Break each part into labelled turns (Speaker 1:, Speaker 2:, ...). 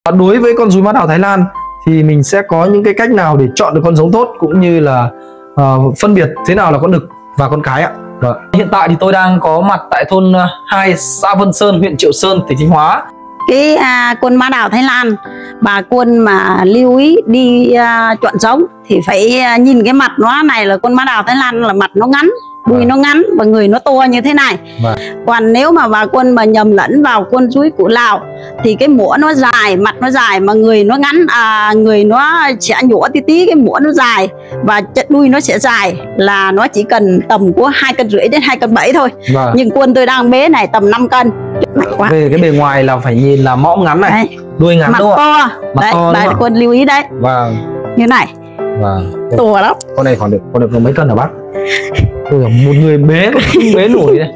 Speaker 1: Đối với con rúi mã đào Thái Lan thì mình sẽ có những cái cách nào để chọn được con giống tốt, cũng như là phân biệt thế nào là con đực và con cái ạ? Vâng. Hiện tại thì tôi đang có mặt tại thôn 2, xã Vân Sơn, huyện Triệu Sơn, tỉnh Thanh Hóa.
Speaker 2: Cái con mã đào Thái Lan, bà con mà lưu ý đi chọn giống thì phải nhìn cái mặt nó này, là con mã đào Thái Lan là mặt nó ngắn, đuôi nó ngắn và người nó to như thế này. Còn nếu mà bà con mà nhầm lẫn vào con rúi của Lào thì cái mũa nó dài, mặt nó dài mà người nó ngắn, người nó sẽ nhỏ tí tí, cái mũa nó dài và đuôi nó sẽ dài, là nó chỉ cần tầm của 2,5 cân đến 2,7 cân thôi. Nhưng quân tôi đang bế này tầm 5 cân.
Speaker 1: Về cái bề ngoài là phải nhìn là mõm ngắn này, đấy, đuôi ngắn,
Speaker 2: mặt to. Đấy, bà con lưu ý đấy.
Speaker 1: Vâng.
Speaker 2: Như này.
Speaker 1: Vâng.
Speaker 2: To lắm.
Speaker 1: Con này khoảng được mấy cân hả bác? Một người bế không bế nổi đây.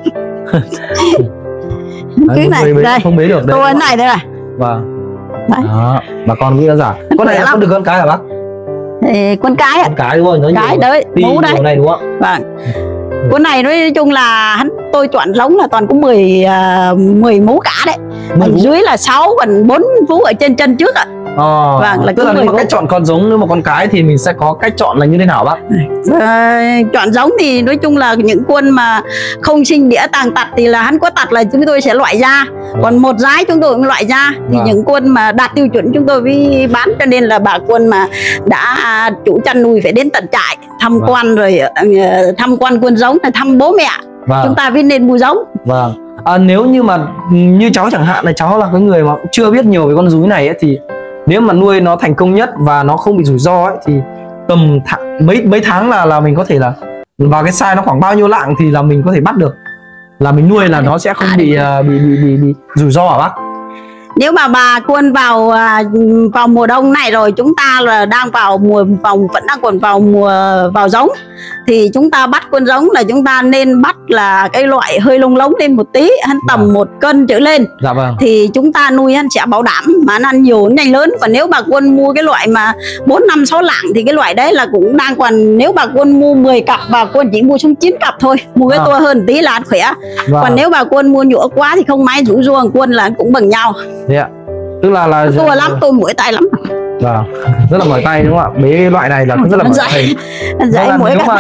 Speaker 2: Cái này
Speaker 1: bế
Speaker 2: đây
Speaker 1: không bế được đây.
Speaker 2: To này đây này.
Speaker 1: Vâng. Đó, bà con nghĩ giả. Con này là con được con cái hả bác?
Speaker 2: Con cái ạ.
Speaker 1: Con cái đúng không?
Speaker 2: Cái đấy, mũ đây.
Speaker 1: Này đúng không?
Speaker 2: Vâng. Con này nói chung là tôi chọn giống là toàn có 10 mũ cả đấy. Còn dưới là 6, còn 4 vú ở trên chân trước ạ.
Speaker 1: Vâng, là tức là nếu mà cách chọn con giống, nếu mà con cái thì mình sẽ có cách chọn là như thế nào bác?
Speaker 2: Chọn giống thì nói chung là những con mà không sinh đĩa tàng tật thì là hắn có tật là chúng tôi sẽ loại ra. Còn một rái chúng tôi cũng loại ra. Thì những con mà đạt tiêu chuẩn chúng tôi mới bán, cho nên là bà con mà đã chủ chăn nuôi phải đến tận trại tham quan, rồi tham quan con giống, là thăm bố mẹ. Chúng ta mới nên mua giống.
Speaker 1: Vâng. Nếu như mà như cháu chẳng hạn, là cháu là cái người mà chưa biết nhiều về con rúi này ấy, thì nếu mà nuôi nó thành công nhất và nó không bị rủi ro ấy, thì tầm mấy tháng là mình có thể là vào cái size nó khoảng bao nhiêu lạng thì là mình có thể bắt được, là mình nuôi là nó sẽ không bị rủi ro hả bác?
Speaker 2: Nếu mà bà con vào mùa đông này rồi, chúng ta là đang vào vẫn đang còn vào mùa vào giống, thì chúng ta bắt con giống là chúng ta nên bắt là cái loại hơi lông lống lên một tí, hắn tầm 1 cân trở lên.
Speaker 1: Dạ vâng.
Speaker 2: Thì chúng ta nuôi hắn sẽ bảo đảm mà nó ăn nhiều, nhanh lớn. Còn nếu bà con mua cái loại mà 4, 5, 6 lạng thì cái loại đấy là cũng đang còn, nếu bà con mua 10 cặp bà con chỉ mua xuống 9 cặp thôi, mua cái to hơn tí là ăn khỏe. Còn nếu bà con mua nhũa quá thì không may rủ ruông quân là cũng bằng nhau.
Speaker 1: Yeah. Tức là
Speaker 2: to lắm, tôi mỏi tay lắm.
Speaker 1: Vâng, rất là mỏi tay đúng không ạ? Mấy loại này là rất là mỏi tay. Nếu mà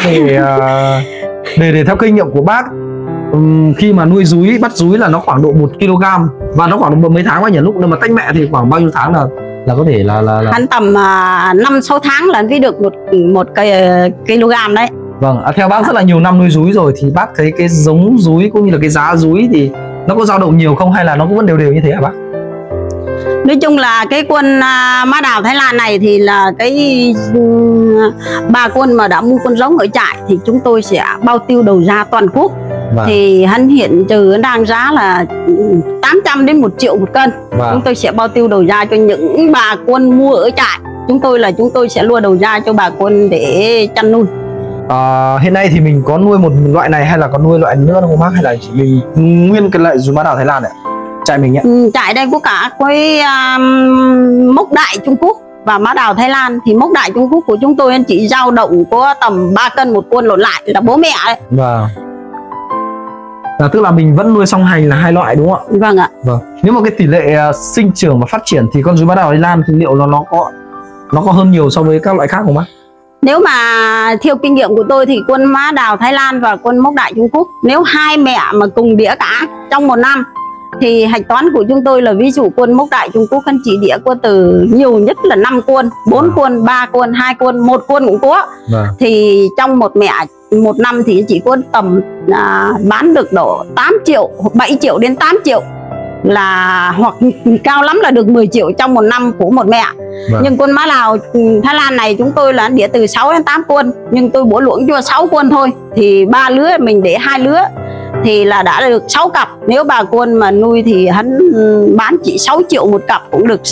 Speaker 1: để theo kinh nghiệm của bác, khi mà nuôi rúi, bắt rúi là nó khoảng độ 1 kg, và nó khoảng độ mấy tháng quá nhỉ? Lúc mà tách mẹ thì khoảng bao nhiêu tháng là có thể là
Speaker 2: hắn tầm 5-6 tháng là mới được 1 kg đấy.
Speaker 1: Vâng, theo bác rất là nhiều năm nuôi rúi rồi, thì bác thấy cái giống rúi cũng như là cái giá rúi thì nó có dao động nhiều không, hay là nó cũng vẫn đều đều như thế hả bác?
Speaker 2: Nói chung là cái con mã đào Thái Lan này thì là cái bà con mà đã mua con giống ở trại thì chúng tôi sẽ bao tiêu đầu ra toàn quốc. Thì hắn hiện trừ đang giá là 800 đến 1 triệu 1 cân. Chúng tôi sẽ bao tiêu đầu ra cho những bà con mua ở trại. Chúng tôi sẽ mua đầu ra cho bà con để chăn nuôi.
Speaker 1: Hiện nay thì mình có nuôi một loại này hay là có nuôi loại nữa không bác, hay là chỉ mình nguyên cái loại rúi mã đào Thái Lan này? Trại mình ấy.
Speaker 2: Trại đây có cả cái mốc đại Trung Quốc và mã đào Thái Lan. Thì mốc đại Trung Quốc của chúng tôi chỉ dao động có tầm 3 cân một con, lộn lại là bố mẹ đấy.
Speaker 1: Vâng. Tức là mình vẫn nuôi song hành là 2 loại đúng không ạ?
Speaker 2: Vâng ạ.
Speaker 1: Vâng. Nếu mà cái tỷ lệ sinh trưởng và phát triển thì con rúi mã đào Thái Lan thì liệu nó có hơn nhiều so với các loại khác không bác?
Speaker 2: Nếu mà theo kinh nghiệm của tôi thì con mã đào Thái Lan và con mốc đại Trung Quốc, nếu hai mẹ mà cùng đĩa cả trong 1 năm thì hạch toán của chúng tôi là, ví dụ con mốc đại Trung Quốc hắn chỉ đĩa có từ nhiều nhất là 5 con, 4 con, 3 con, 2 con, 1 con cũng có. Thì trong một mẹ 1 năm thì chỉ có tầm bán được độ 8 triệu, 7 triệu đến 8 triệu, là hoặc cao lắm là được 10 triệu trong 1 năm của một mẹ. Nhưng con mã đào Thái Lan này chúng tôi là đĩa từ 6 đến 8 con, nhưng tôi bổ luống cho 6 con thôi, thì 3 lứa mình để 2 lứa thì là đã được 6 cặp. Nếu bà con mà nuôi thì hắn bán chỉ 6 triệu một cặp cũng được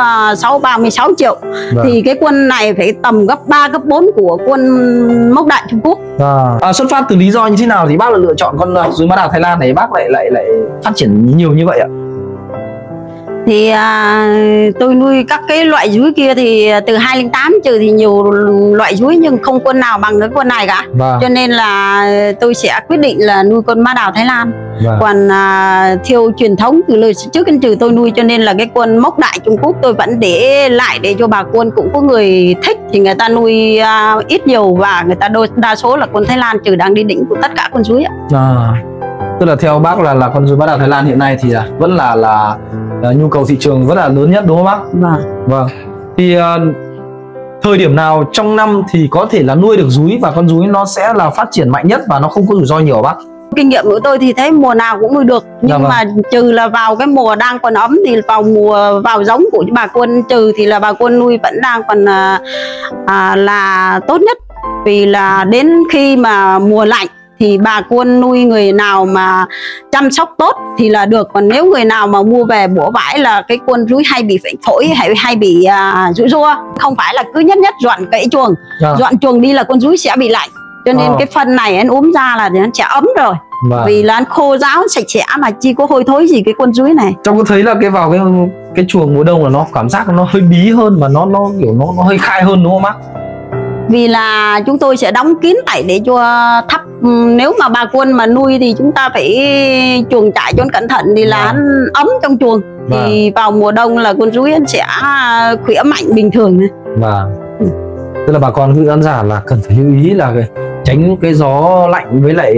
Speaker 2: 36 triệu. Thì cái quân này phải tầm gấp 3, gấp 4 của quân mốc đại Trung Quốc.
Speaker 1: Xuất phát từ lý do như thế nào thì bác là lựa chọn con rúi mã đào Thái Lan này, bác lại phát triển nhiều như vậy ạ?
Speaker 2: Thì tôi nuôi các cái loại dúi kia thì từ 2008 trừ thì nhiều loại dúi nhưng không con nào bằng cái con này cả. Cho nên là tôi sẽ quyết định là nuôi con mã đào Thái Lan. Còn theo truyền thống từ lời trước đến trừ tôi nuôi, cho nên là cái con mốc đại Trung Quốc tôi vẫn để lại để cho bà con cũng có người thích thì người ta nuôi ít nhiều, và người ta đa số là con Thái Lan trừ đang đi đỉnh của tất cả con dúi ạ.
Speaker 1: Tức là theo bác là con dúi mã đào Thái Lan hiện nay thì vẫn là nhu cầu thị trường rất là lớn nhất, đúng không bác? Vâng. Thì thời điểm nào trong năm thì có thể là nuôi được dúi và con dúi nó sẽ là phát triển mạnh nhất và nó không có rủi ro nhiều bác?
Speaker 2: Kinh nghiệm của tôi thì thấy mùa nào cũng nuôi được, nhưng mà trừ là vào cái mùa đang còn ấm thì vào giống của bà con trừ thì là bà con nuôi vẫn đang còn là tốt nhất. Vì là đến khi mà mùa lạnh thì bà con nuôi người nào mà chăm sóc tốt thì là được, còn nếu người nào mà mua về bủa bãi là cái con dúi hay bị phổi hay bị rủi ro. Không phải là cứ nhất dọn kỹ chuồng, dọn chuồng đi là con dúi sẽ bị lạnh, cho nên cái phân này anh ốm ra là nó sẽ ấm rồi. Vì là anh khô ráo sạch sẽ mà chi có hôi thối gì cái con dúi này.
Speaker 1: Trong có thấy là vào cái chuồng mùa đông là nó cảm giác nó hơi bí hơn và nó kiểu nó hơi khai hơn, đúng không bác?
Speaker 2: Vì là chúng tôi sẽ đóng kín lại để cho thấp. Nếu mà bà con mà nuôi thì chúng ta phải chuồng trại cho cẩn thận thì là anh ấm trong chuồng. Thì vào mùa đông là con dúi anh sẽ khỏe mạnh bình thường.
Speaker 1: Tức là bà con cứ khán giả là cần phải lưu ý là tránh cái gió lạnh với lại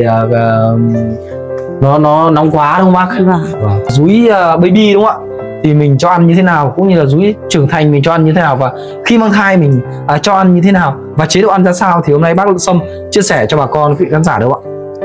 Speaker 1: nó nóng quá, đúng không bác? Dúi baby đúng không ạ? Thì mình cho ăn như thế nào, cũng như là dúi trưởng thành mình cho ăn như thế nào, và khi mang thai mình cho ăn như thế nào và chế độ ăn ra sao, thì hôm nay bác Sâm chia sẻ cho bà con quý khán giả đâu ạ?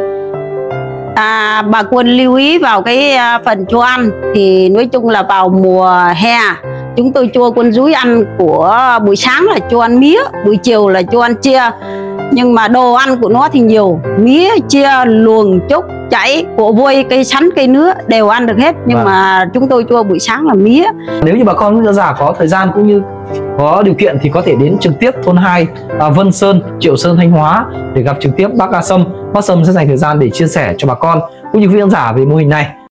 Speaker 2: Bà con lưu ý vào cái phần cho ăn thì nói chung là vào mùa hè chúng tôi cho con dúi ăn của buổi sáng là cho ăn mía, buổi chiều là cho ăn chia. Nhưng mà đồ ăn của nó thì nhiều, mía, chia, luồng, trúc, chảy, củ vôi, cây sắn, cây nứa đều ăn được hết. Nhưng mà chúng tôi cho buổi sáng là mía.
Speaker 1: Nếu như bà con khán giả có thời gian cũng như có điều kiện thì có thể đến trực tiếp thôn 2 Vân Sơn, Triệu Sơn, Thanh Hóa để gặp trực tiếp bác Sâm. Bác Sâm sẽ dành thời gian để chia sẻ cho bà con cũng như quý khán giả về mô hình này.